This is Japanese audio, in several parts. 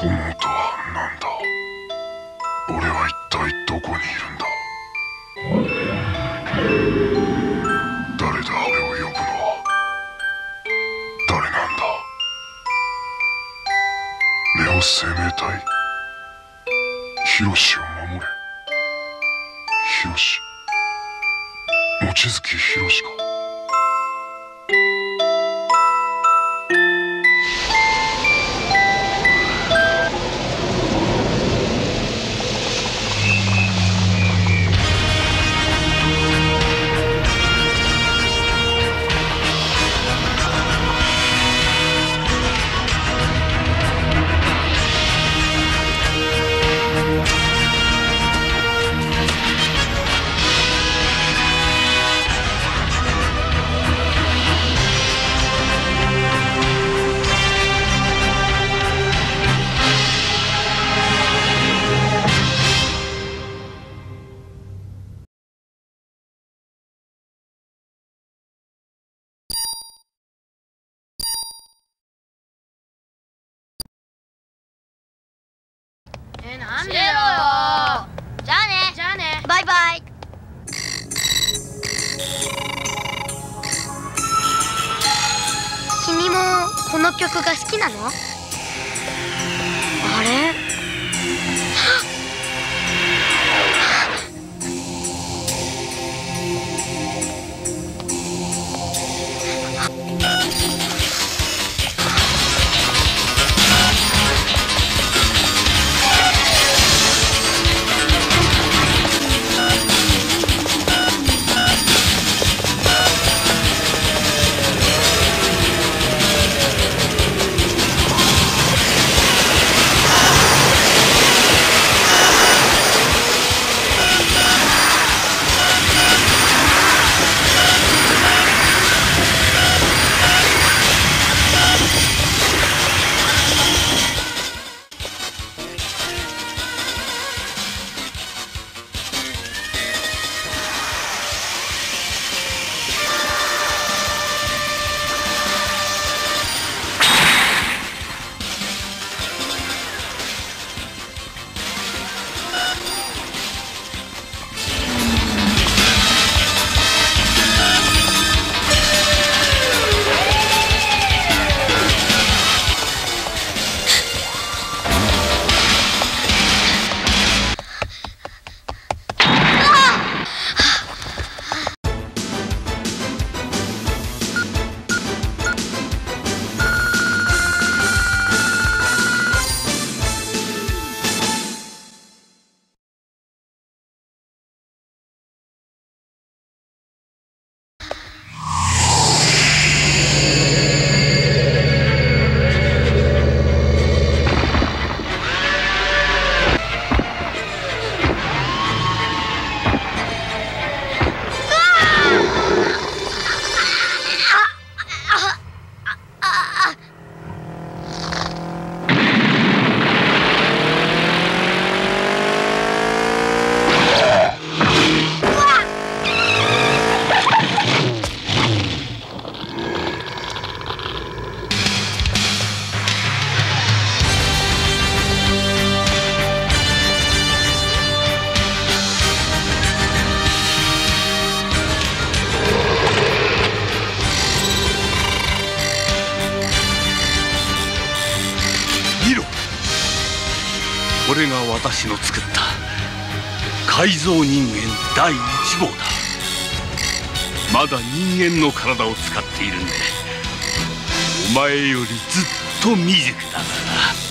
炎とは何だ。俺は一体どこにいるんだ。誰だ俺を呼ぶのは。誰なんだ。ネオ生命体。ヒロシを守れ。ヒロシ。望月ヒロシか。 なんでよ。じゃあね。じゃあね。バイバイ。君もこの曲が好きなの？あれ？ これが私の作った改造人間第1号だ。まだ人間の体を使っているんで、お前よりずっと未熟だからな。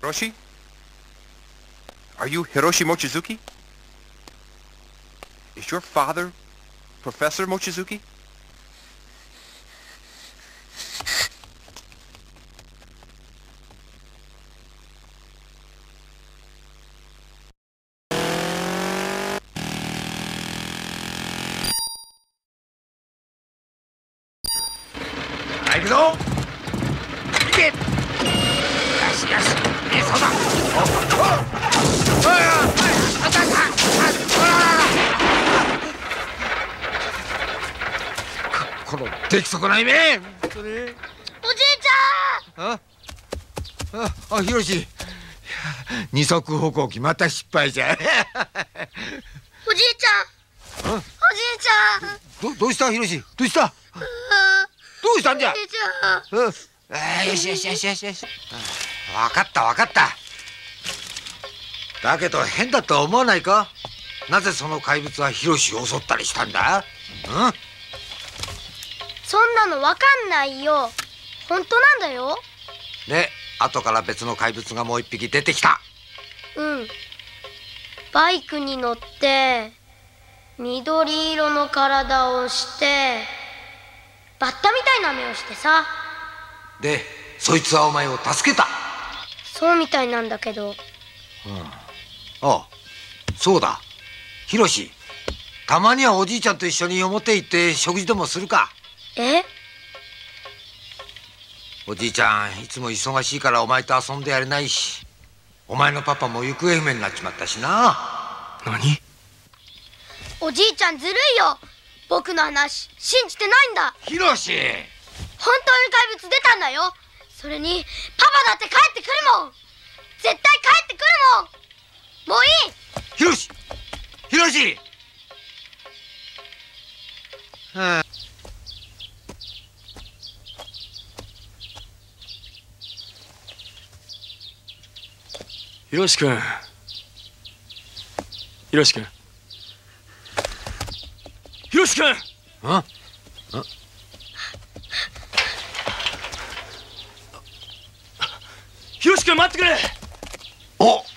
Hiroshi? Are you Hiroshi Mochizuki? Is your father Professor Mochizuki? 行くぞ。行け。よしよし。そうだ。この出来損ないめ。 おじいちゃん。 ヒロシ。二足歩行機また失敗じゃ。 おじいちゃん。おじいちゃん。 どうしたヒロシ。どうした。どうしたんじゃ。 おじいちゃん。 よしよしよしよしよし。分かった分かった。だけど変だとは思わないか。なぜその怪物はヒロシを襲ったりしたんだ。 そんなのわかんないよ。本当なんだよ。 で、後から別の怪物がもう一匹出てきた。 バイクに乗って緑色の体をしてバッタみたいな目をしてさ。 で、そいつはお前を助けた。 そうみたいなんだけど。 ああ、そうだ。ヒロシ、たまにはおじいちゃんと一緒に表行って食事でもするか。おじいちゃんいつも忙しいからお前と遊んでやれないし、お前のパパも行方不明になっちまったしな。 何？ おじいちゃんずるいよ。僕の話信じてないんだ。 ヒロシ、 本当に怪物出たんだよ。それにパパだって帰ってくるもん。絶対帰ってくるもん。もういい。 ヒロシ、ヒロシ。 ひろし君、ひろし君、ひろし君。ひろし君、待ってくれ。 お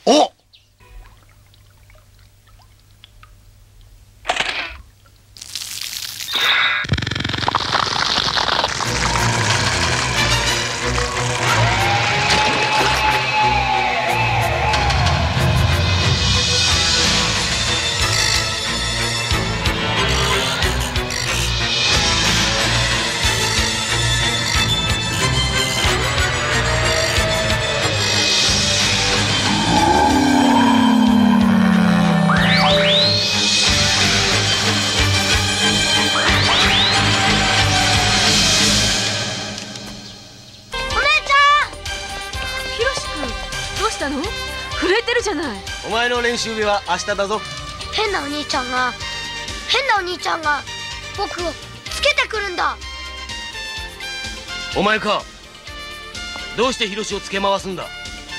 お前の練習日は明日だぞ。 変なお兄ちゃんが僕をつけてくるんだ。 お前か。どうしてヒロシをつけ回すんだ。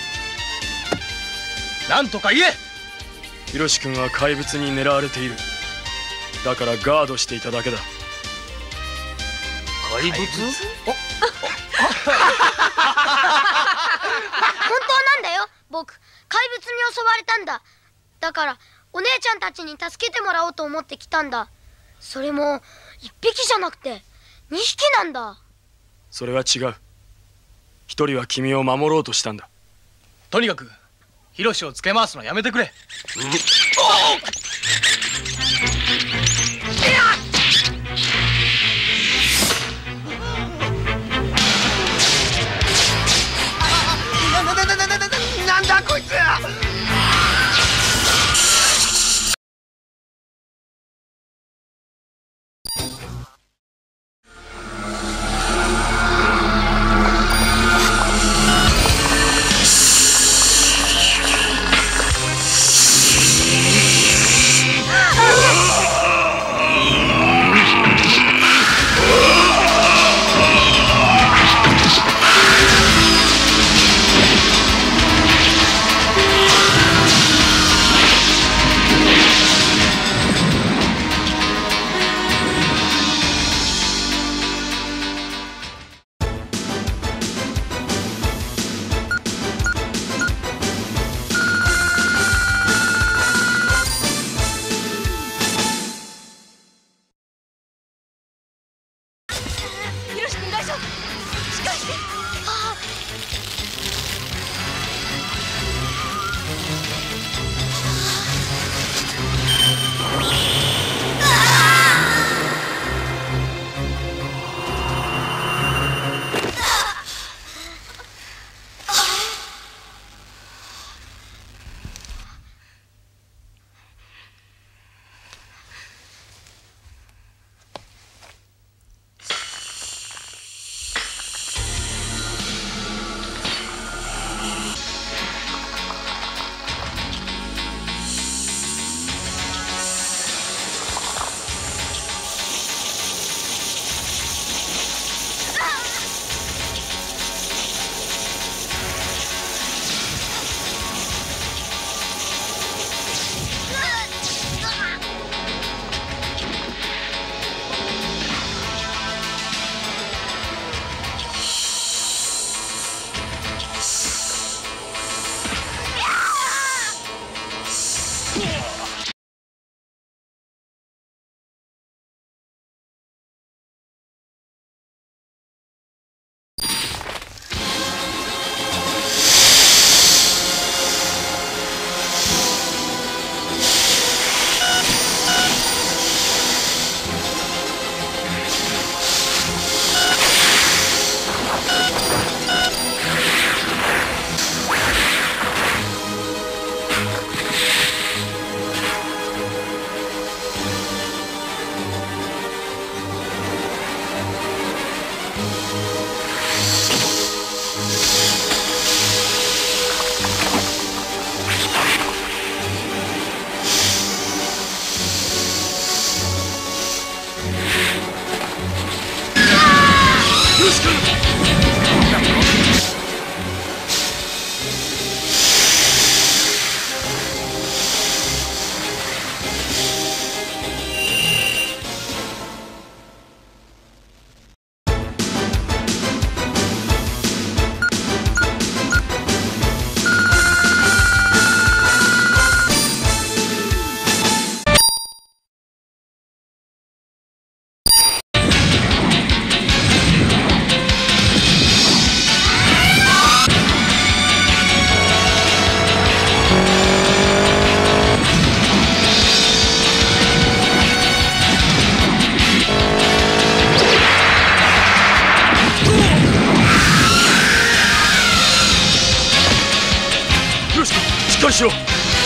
なんとか言え。 ひろし君は怪物に狙われている。だからガードしていただけだ。 怪物？ 本当なんだよ。僕怪物に襲われたんだ。だからお姉ちゃんたちに助けてもらおうと思って来たんだ。それも1匹じゃなくて2匹なんだ。 それは違う。一人は君を守ろうとしたんだ。 とにかくヒロシをつけ回すのやめてくれ。 なんだこいつ。 っかりしろ。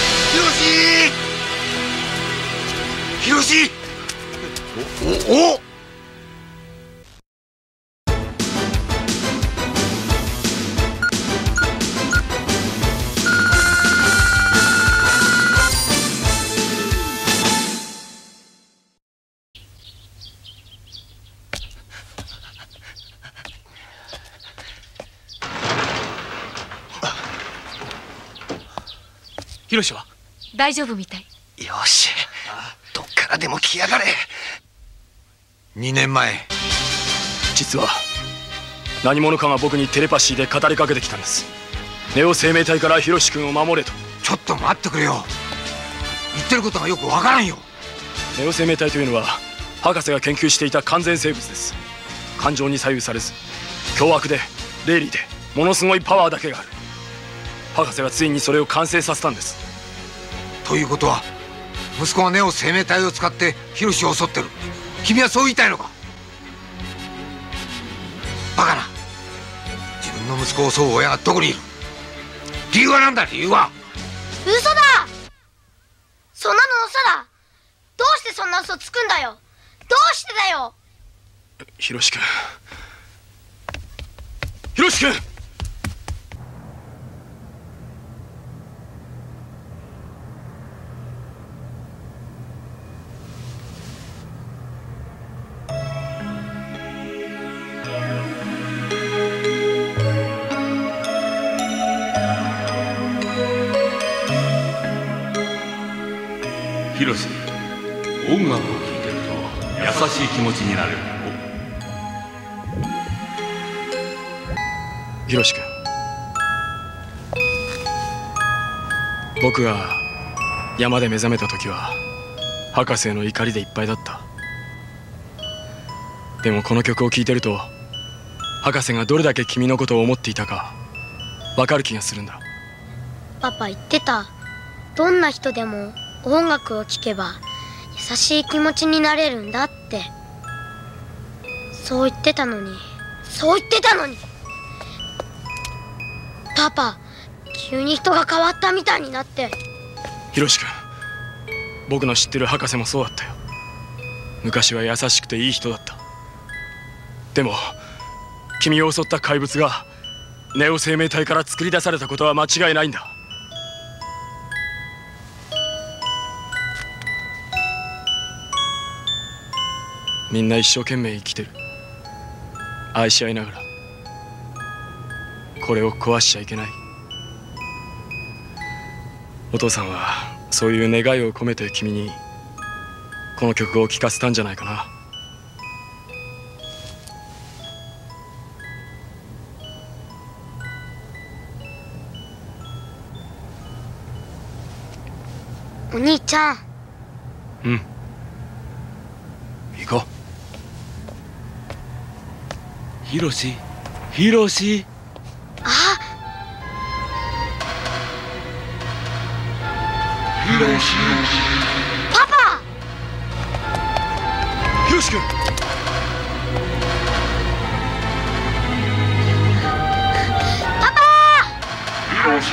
ヒロシおヒロシは大丈夫みたい。 よし、どっからでも来やがれ。2年前、 実は何者かが僕にテレパシーで語りかけてきたんです。ネオ生命体からヒロシ君を守れと。 ちょっと待ってくれよ。言ってることがよくわからんよ。 ネオ生命体というのは博士が研究していた完全生物です。感情に左右されず凶悪で霊利でものすごいパワーだけがある。博士はついにそれを完成させたんです。 ということは息子がネオ生命体を使ってヒロシを襲ってる。君はそう言いたいのか。バカな。自分の息子を襲う親がどこにいる。理由は何だ。理由は嘘だ。そんなの嘘だ。どうしてそんな嘘つくんだよ。どうしてだよ。 ヒロシ君、ヒロシ君。 ヒロシ、音楽を聴いてると優しい気持ちになれる。 ヒロシ君、僕が山で目覚めた時は博士への怒りでいっぱいだった。でもこの曲を聴いてると博士がどれだけ君のことを思っていたか分かる気がするんだ。 パパ言ってた。どんな人でも音楽を聴けば優しい気持ちになれるんだって。そう言ってたのに。パパ、急に人が変わったみたいになって。 ヒロシ君、僕の知ってる博士もそうだったよ。昔は優しくていい人だった。でも君を襲った怪物がネオ生命体から作り出されたことは間違いないんだ。みんな一生懸命生きてる。愛し合いながら。これを壊しちゃいけない。お父さんはそういう願いを込めて君にこの曲を聴かせたんじゃないかな。 お兄ちゃん。 うん、行こう。 ヒロシ、ヒロシ。 あ、 ヒロシ。 パパ。 ヒロシ君。 パパ。 ヒロシ。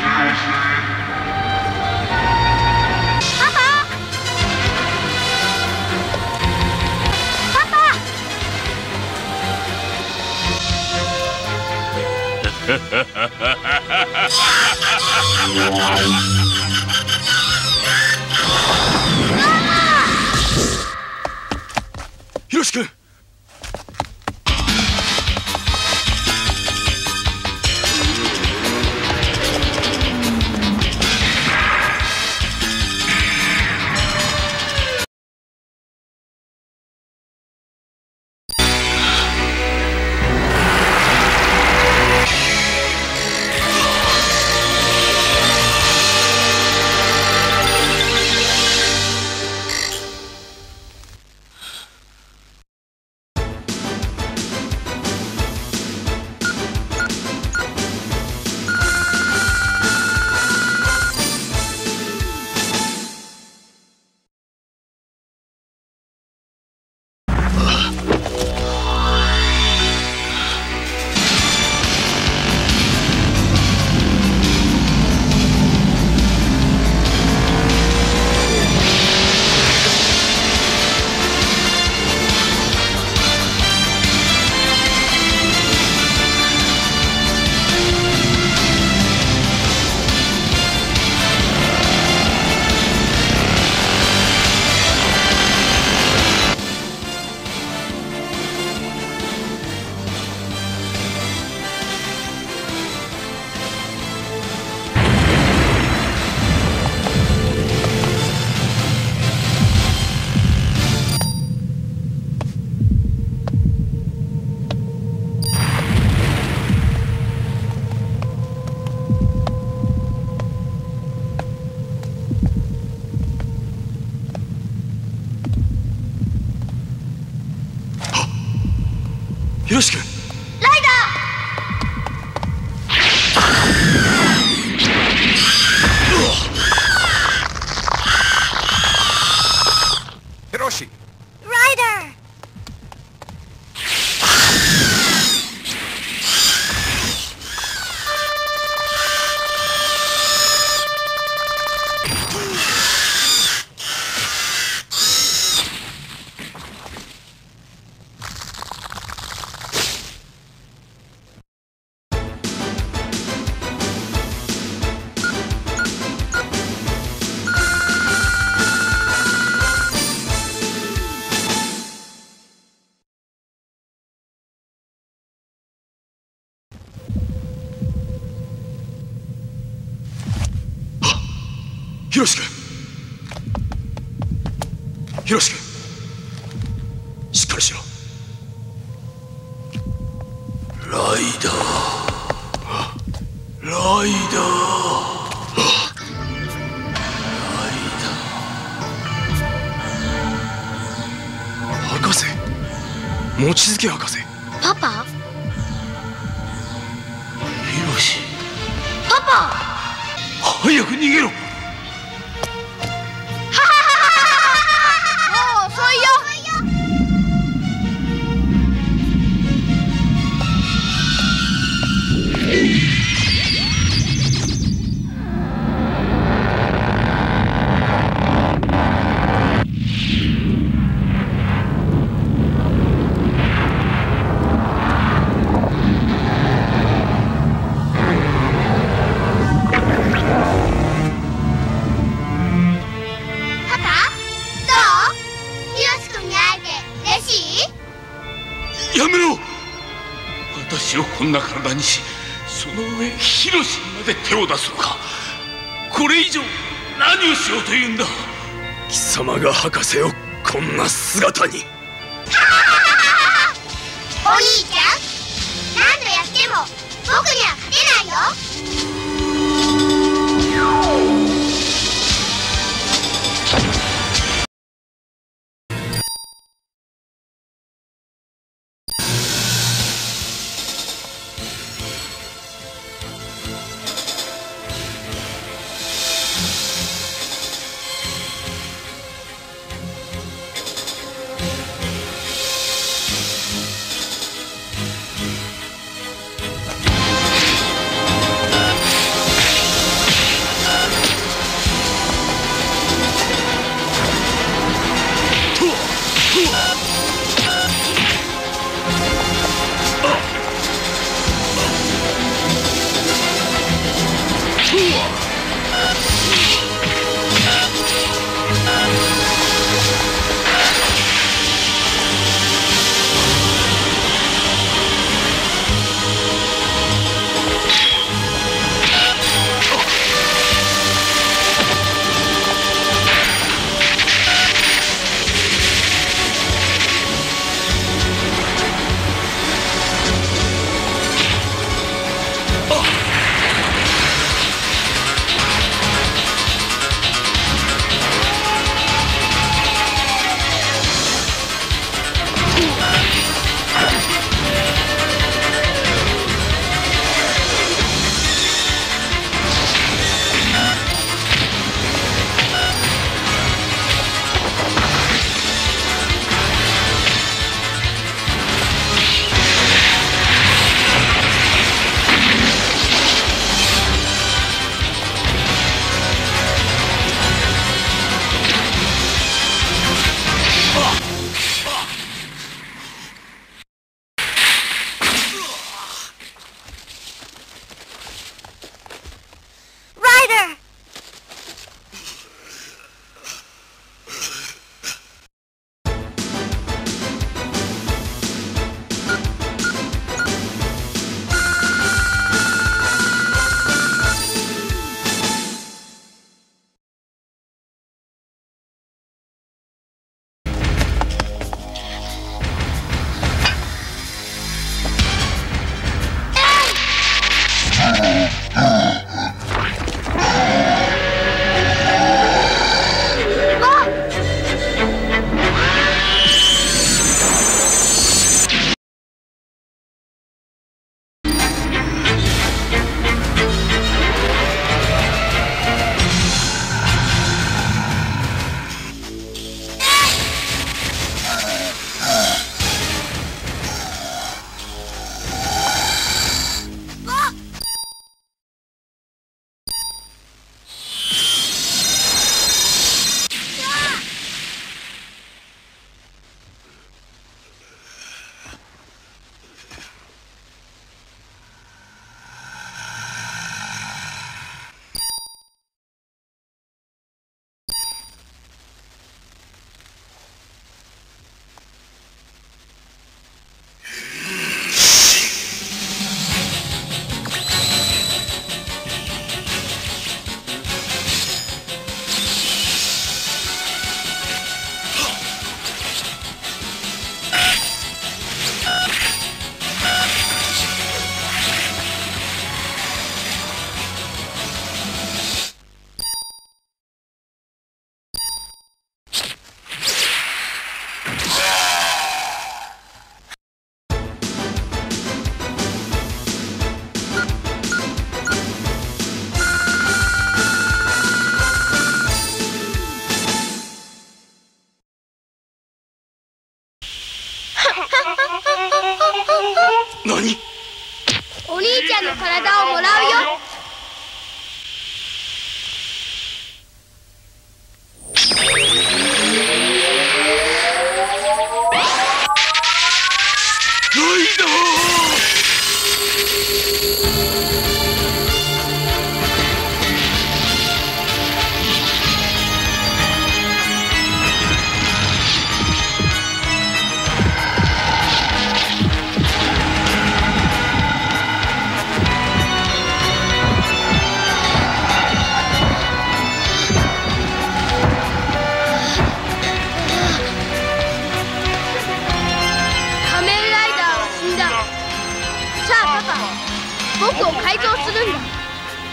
ヒロシ君。 ひろし君。 ライダヒロシ。 ーライダー。 ひろし君。ひろし君、しっかりしろ。ライダー、ライダー、ライダー。博士、望月博士。 パパ？ ひろし。 パパ！ 早く逃げろ。 もう遅いよ。 やめろ。私をこんな体にし、その上ヒロシにまで手を出すのか。これ以上何をしようというんだ。貴様が博士をこんな姿に。 お兄ちゃん、何度やっても僕には勝てないよ。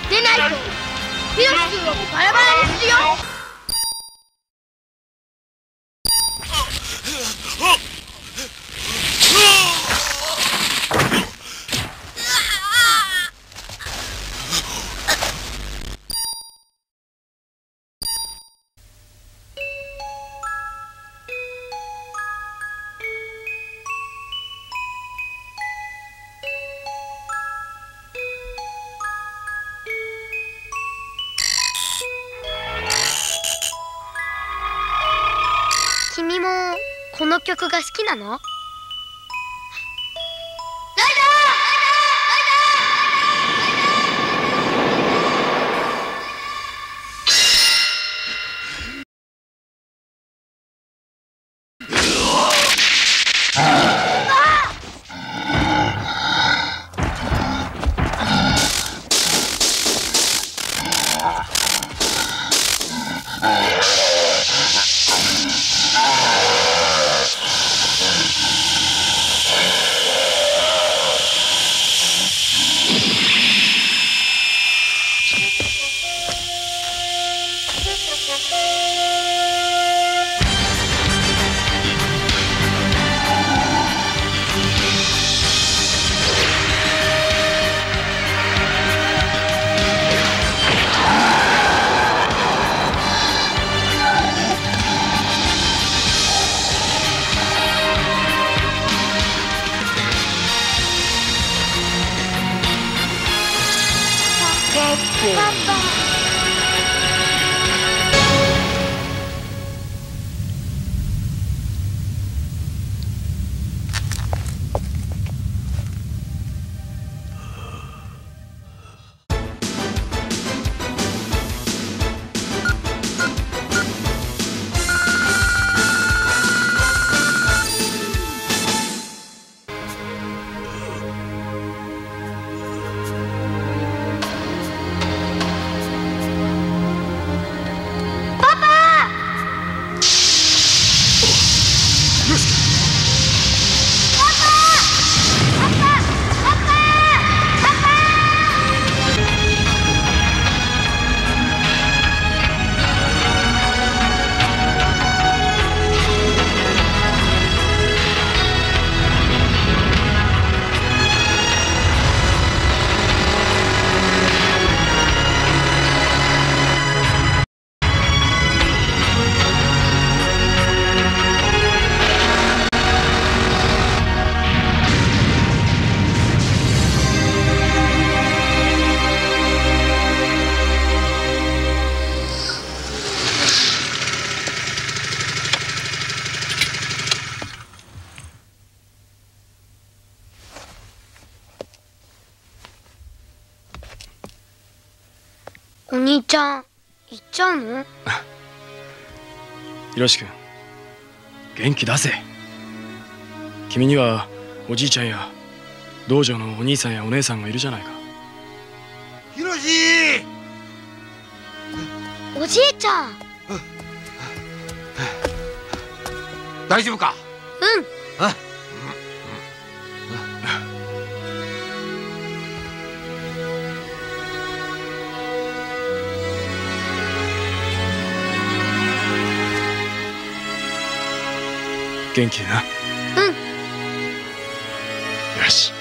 でないとヒロシ君をバラバラにするよ。君もこの曲が好きなの？お兄ちゃん行っちゃうの？ ひろし君、元気出せ。君にはおじいちゃんや道場のお兄さんやお姉さんがいるじゃないか。 ひろし！ おじいちゃん。 大丈夫か？ うん。 あ、 元気でな。 うん。 よし。